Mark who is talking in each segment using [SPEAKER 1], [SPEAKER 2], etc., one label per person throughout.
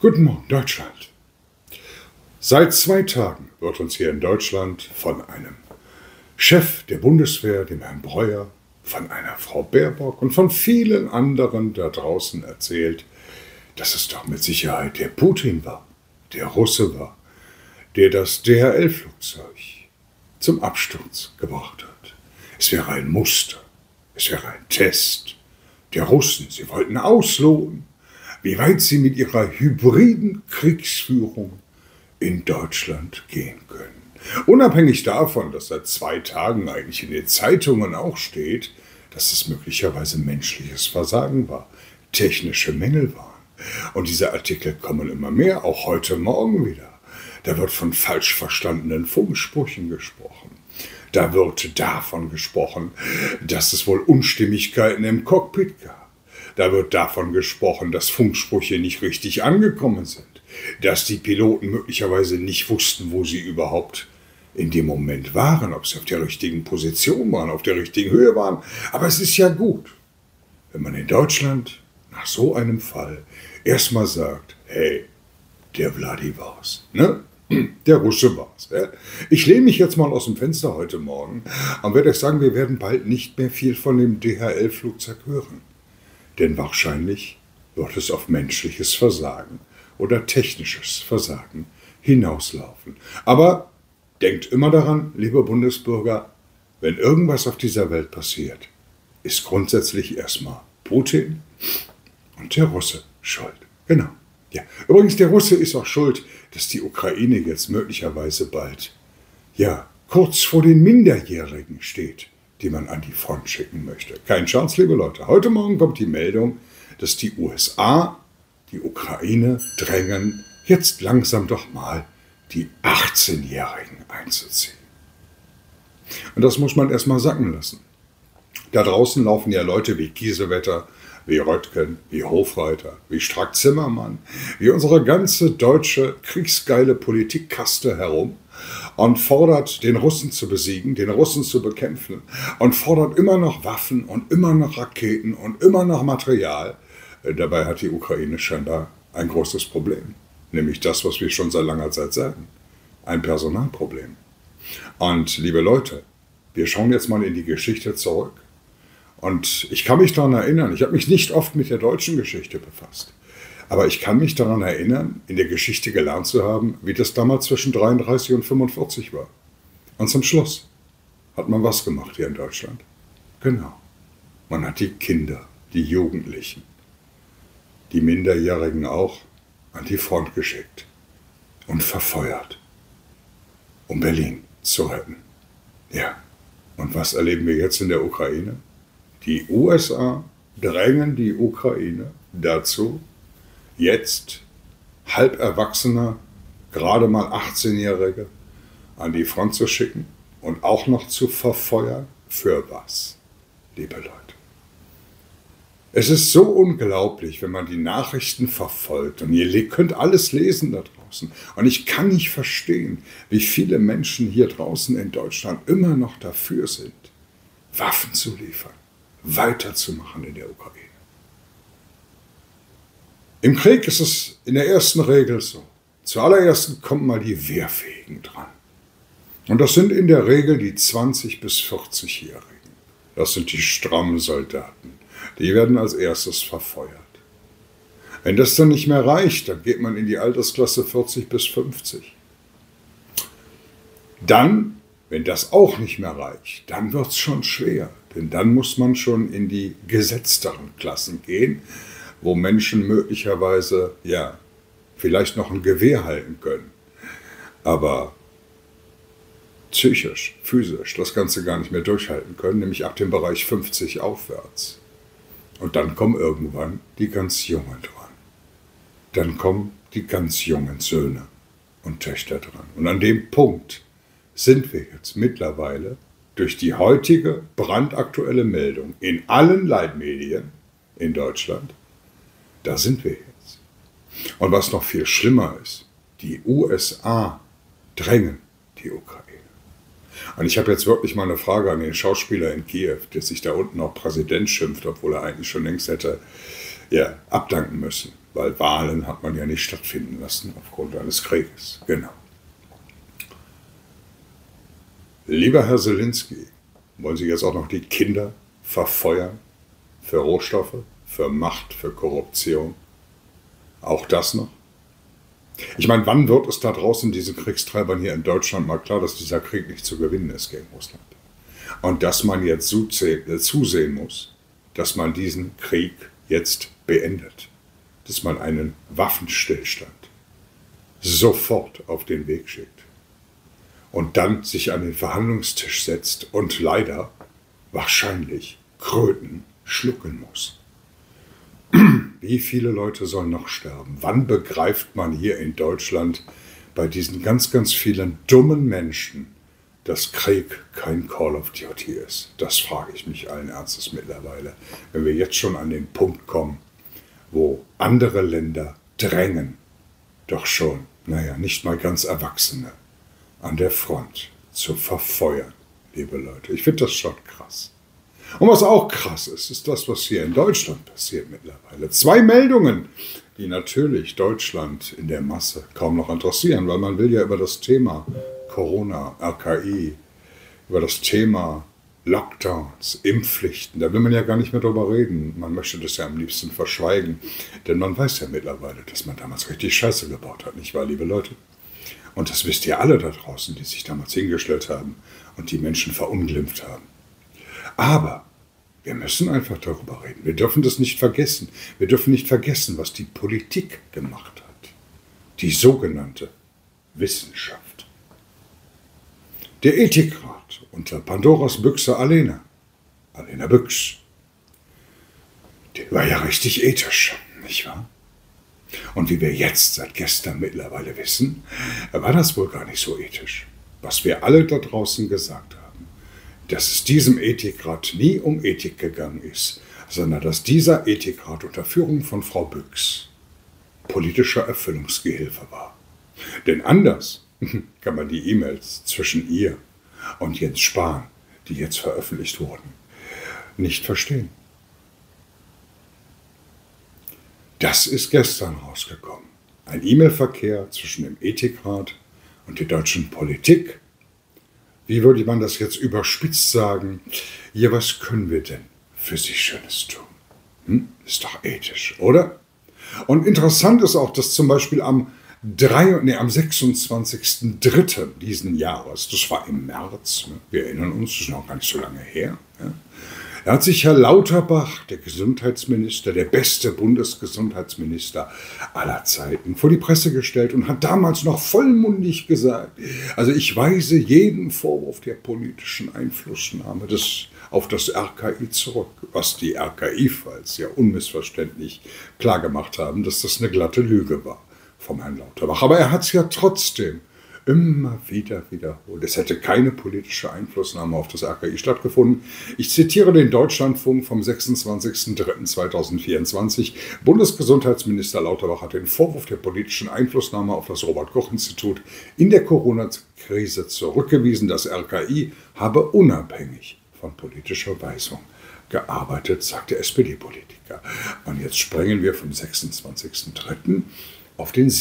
[SPEAKER 1] Guten Morgen, Deutschland. Seit 2 Tagen wird uns hier in Deutschland von einem Chef der Bundeswehr, dem Herrn Breuer, von einer Frau Baerbock und von vielen anderen da draußen erzählt, dass es doch mit Sicherheit der Putin war, der Russe war, der das DHL-Flugzeug zum Absturz gebracht hat. Es wäre ein Muster, es wäre ein Test der Russen. Sie wollten ausloten, wie weit sie mit ihrer hybriden Kriegsführung in Deutschland gehen können. Unabhängig davon, dass seit 2 Tagen eigentlich in den Zeitungen auch steht, dass es möglicherweise menschliches Versagen war, technische Mängel waren. Und diese Artikel kommen immer mehr, auch heute Morgen wieder. Da wird von falsch verstandenen Funksprüchen gesprochen. Da wird davon gesprochen, dass es wohl Unstimmigkeiten im Cockpit gab. Da wird davon gesprochen, dass Funksprüche nicht richtig angekommen sind, dass die Piloten möglicherweise nicht wussten, wo sie überhaupt in dem Moment waren, ob sie auf der richtigen Position waren, auf der richtigen Höhe waren. Aber es ist ja gut, wenn man in Deutschland nach so einem Fall erstmal sagt, hey, der Vladi war's, ne? Der Russe war's. Ja? Ich lehne mich jetzt mal aus dem Fenster heute Morgen und werde euch sagen, wir werden bald nicht mehr viel von dem DHL-Flugzeug hören. Denn wahrscheinlich wird es auf menschliches Versagen oder technisches Versagen hinauslaufen. Aber denkt immer daran, liebe Bundesbürger, wenn irgendwas auf dieser Welt passiert, ist grundsätzlich erstmal Putin und der Russe schuld. Genau. Ja. Übrigens, der Russe ist auch schuld, dass die Ukraine jetzt möglicherweise bald, kurz vor den Minderjährigen steht, die man an die Front schicken möchte. Kein Scherz, liebe Leute. Heute Morgen kommt die Meldung, dass die USA die Ukraine drängen, jetzt langsam doch mal die 18-Jährigen einzuziehen. Und das muss man erstmal sacken lassen. Da draußen laufen ja Leute wie Kiesewetter, wie Röttgen, wie Hofreiter, wie Strack-Zimmermann, wie unsere ganze deutsche kriegsgeile Politikkaste herum und fordert, den Russen zu besiegen, den Russen zu bekämpfen und fordert immer noch Waffen und immer noch Raketen und immer noch Material. Dabei hat die Ukraine scheinbar ein großes Problem, nämlich das, was wir schon seit langer Zeit sagen, ein Personalproblem. Und liebe Leute, wir schauen jetzt mal in die Geschichte zurück. Und ich kann mich daran erinnern, ich habe mich nicht oft mit der deutschen Geschichte befasst, aber ich kann mich daran erinnern, in der Geschichte gelernt zu haben, wie das damals zwischen 33 und 45 war. Und zum Schluss hat man was gemacht hier in Deutschland. Genau. Man hat die Kinder, die Jugendlichen, die Minderjährigen auch, an die Front geschickt und verfeuert, um Berlin zu retten. Ja, und was erleben wir jetzt in der Ukraine? Die USA drängen die Ukraine dazu, jetzt halberwachsene, gerade mal 18-Jährige an die Front zu schicken und auch noch zu verfeuern. Für was, liebe Leute? Es ist so unglaublich, wenn man die Nachrichten verfolgt und ihr könnt alles lesen da draußen. Und ich kann nicht verstehen, wie viele Menschen hier draußen in Deutschland immer noch dafür sind, Waffen zu liefern, weiterzumachen in der Ukraine. Im Krieg ist es in der ersten Regel so. Zuallererst kommen mal die Wehrfähigen dran. Und das sind in der Regel die 20- bis 40-Jährigen. Das sind die strammen Soldaten. Die werden als erstes verfeuert. Wenn das dann nicht mehr reicht, dann geht man in die Altersklasse 40 bis 50. Dann, wenn das auch nicht mehr reicht, dann wird es schon schwer. Denn dann muss man schon in die gesetzteren Klassen gehen, wo Menschen möglicherweise, vielleicht noch ein Gewehr halten können. Aber psychisch, physisch das Ganze gar nicht mehr durchhalten können, nämlich ab dem Bereich 50 aufwärts. Und dann kommen irgendwann die ganz Jungen dran. Dann kommen die ganz jungen Söhne und Töchter dran. Und an dem Punkt sind wir jetzt mittlerweile durch die heutige brandaktuelle Meldung in allen Leitmedien in Deutschland, da sind wir jetzt. Und was noch viel schlimmer ist, die USA drängen die Ukraine. Und ich habe jetzt wirklich mal eine Frage an den Schauspieler in Kiew, der sich da unten auch Präsident schimpft, obwohl er eigentlich schon längst hätte abdanken müssen. weil Wahlen hat man ja nicht stattfinden lassen aufgrund eines Krieges. Genau. Lieber Herr Zelensky, wollen Sie jetzt auch noch die Kinder verfeuern für Rohstoffe, für Macht, für Korruption? Auch das noch? Ich meine, wann wird es da draußen diesen Kriegstreibern hier in Deutschland mal klar, dass dieser Krieg nicht zu gewinnen ist gegen Russland? Und dass man jetzt zusehen muss, dass man diesen Krieg jetzt beendet. Dass man einen Waffenstillstand sofort auf den Weg schickt. Und dann sich an den Verhandlungstisch setzt und leider wahrscheinlich Kröten schlucken muss. Wie viele Leute sollen noch sterben? Wann begreift man hier in Deutschland bei diesen ganz, ganz vielen dummen Menschen, dass Krieg kein Call of Duty ist? Das frage ich mich allen Ernstes mittlerweile. Wenn wir jetzt schon an den Punkt kommen, wo andere Länder drängen, doch schon, nicht mal ganz Erwachsene, an der Front zu verfeuern, liebe Leute. Ich finde das schon krass. Und was auch krass ist, ist das, was hier in Deutschland passiert mittlerweile. 2 Meldungen, die natürlich Deutschland in der Masse kaum noch interessieren, weil man will ja über das Thema Corona, RKI, über das Thema Lockdowns, Impfpflichten, da will man ja gar nicht mehr drüber reden. Man möchte das ja am liebsten verschweigen, denn man weiß ja mittlerweile, dass man damals richtig Scheiße gebaut hat, nicht wahr, liebe Leute? Und das wisst ihr alle da draußen, die sich damals hingestellt haben und die Menschen verunglimpft haben. Aber wir müssen einfach darüber reden. Wir dürfen das nicht vergessen. Wir dürfen nicht vergessen, was die Politik gemacht hat. Die sogenannte Wissenschaft. Der Ethikrat unter Pandoras Büchse Alena Büchs, der war ja richtig ethisch, nicht wahr? Und wie wir jetzt seit gestern mittlerweile wissen, war das wohl gar nicht so ethisch. Was wir alle da draußen gesagt haben, dass es diesem Ethikrat nie um Ethik gegangen ist, sondern dass dieser Ethikrat unter Führung von Frau Büchs politischer Erfüllungsgehilfe war. Denn anders kann man die E-Mails zwischen ihr und Jens Spahn, die jetzt veröffentlicht wurden, nicht verstehen. Das ist gestern rausgekommen. Ein E-Mail-Verkehr zwischen dem Ethikrat und der deutschen Politik. Wie würde man das jetzt überspitzt sagen? Ja, was können wir denn für Sie Schönes tun? Ist doch ethisch, oder? Und interessant ist auch, dass zum Beispiel am 26.03. diesen Jahres, das war im März, wir erinnern uns, das ist noch gar nicht so lange her, da hat sich Herr Lauterbach, der Gesundheitsminister, der beste Bundesgesundheitsminister aller Zeiten, vor die Presse gestellt und hat damals noch vollmundig gesagt, also ich weise jeden Vorwurf der politischen Einflussnahme auf das RKI zurück, was die RKI-Files ja unmissverständlich klargemacht haben, dass das eine glatte Lüge war vom Herrn Lauterbach. Aber er hat es ja trotzdem immer wieder wiederholt. Es hätte keine politische Einflussnahme auf das RKI stattgefunden. Ich zitiere den Deutschlandfunk vom 26.03.2024. Bundesgesundheitsminister Lauterbach hat den Vorwurf der politischen Einflussnahme auf das Robert-Koch-Institut in der Corona-Krise zurückgewiesen. Das RKI habe unabhängig von politischer Weisung gearbeitet, sagt der SPD-Politiker. Und jetzt springen wir vom 26.03. auf den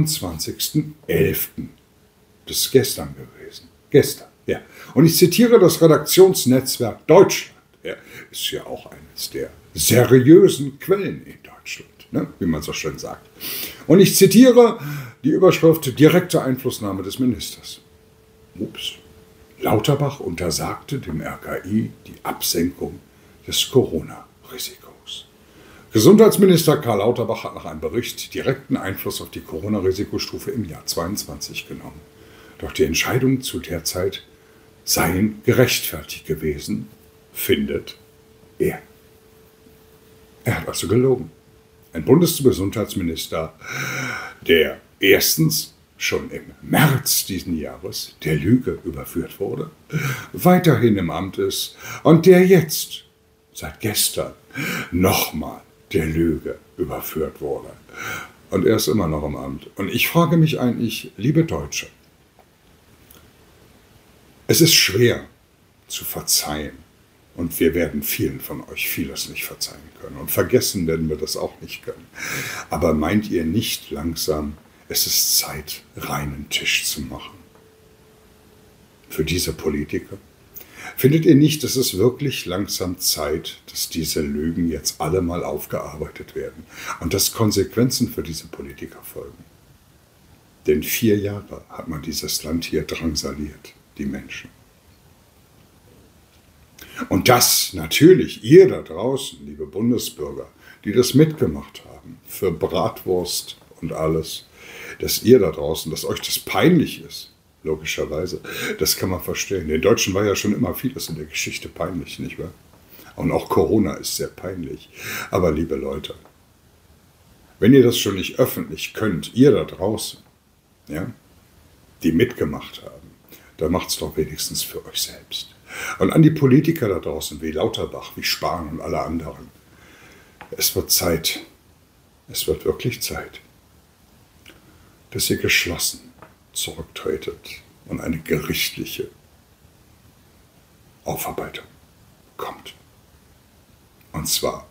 [SPEAKER 1] 27.11. Das ist gestern gewesen. Gestern, ja. Und ich zitiere das Redaktionsnetzwerk Deutschland. Ja, ist ja auch eines der seriösen Quellen in Deutschland, ne, wie man so schön sagt. Und ich zitiere die Überschrift direkte Einflussnahme des Ministers. Ups. Lauterbach untersagte dem RKI die Absenkung des Corona-Risikos. Gesundheitsminister Karl Lauterbach hat nach einem Bericht direkten Einfluss auf die Corona-Risikostufe im Jahr 2022 genommen. Doch die Entscheidungen zu der Zeit seien gerechtfertigt gewesen, findet er. Er hat also gelogen. Ein Bundesgesundheitsminister, der erstens schon im März diesen Jahres der Lüge überführt wurde, weiterhin im Amt ist und der jetzt, seit gestern, nochmal der Lüge überführt wurde. Und er ist immer noch im Amt. Und ich frage mich eigentlich, liebe Deutsche, es ist schwer zu verzeihen, Und wir werden vielen von euch vieles nicht verzeihen können. Und vergessen werden wir das auch nicht können. Aber meint ihr nicht langsam, es ist Zeit, reinen Tisch zu machen? Für diese Politiker? Findet ihr nicht, es ist wirklich langsam Zeit, dass diese Lügen jetzt alle mal aufgearbeitet werden und dass Konsequenzen für diese Politiker folgen? Denn 4 Jahre hat man dieses Land hier drangsaliert, die Menschen. Und das natürlich, ihr da draußen, liebe Bundesbürger, die das mitgemacht haben, für Bratwurst und alles, dass ihr da draußen, dass euch das peinlich ist, logischerweise, das kann man verstehen. Den Deutschen war ja schon immer vieles in der Geschichte peinlich, nicht wahr? Und auch Corona ist sehr peinlich. Aber liebe Leute, wenn ihr das schon nicht öffentlich könnt, ihr da draußen, ja, die mitgemacht haben, dann macht es doch wenigstens für euch selbst. Und an die Politiker da draußen, wie Lauterbach, wie Spahn und alle anderen, es wird Zeit, es wird wirklich Zeit, dass ihr geschlossen zurücktretet und eine gerichtliche Aufarbeitung kommt. Und zwar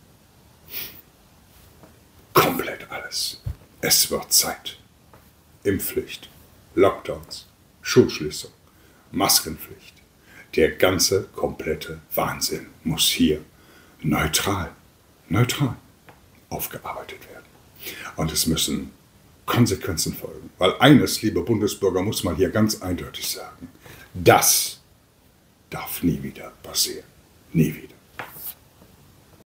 [SPEAKER 1] komplett alles. Es wird Zeit. Impfpflicht, Lockdowns, Schulschließung, Maskenpflicht. Der ganze komplette Wahnsinn muss hier neutral aufgearbeitet werden. Und es müssen Konsequenzen folgen. Weil eines, liebe Bundesbürger, muss man hier ganz eindeutig sagen: Das darf nie wieder passieren. Nie wieder.